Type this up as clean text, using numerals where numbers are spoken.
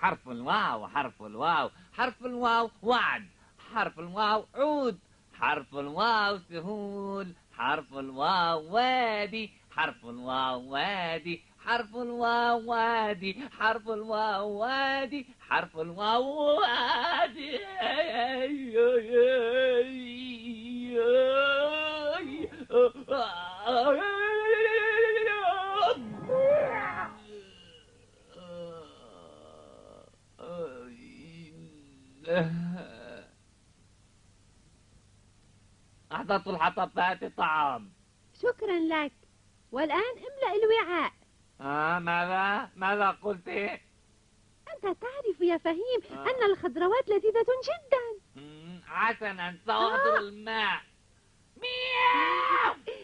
حرف الواو، حرف الواو، حرف الواو وعد، حرف الواو عود، حرف الواو سهول، حرف الواو وادي، حرف الواو وادي، حرف الواو وادي، حرف الواو وادي، حرف الواو وادي. أحضرت الحطبات طعام. شكرا لك. والآن املأ الوعاء. ماذا قلت؟ أنت تعرف يا فهيم أن الخضروات لذيذة جدا. حسنا، سأحضر الماء. مياو.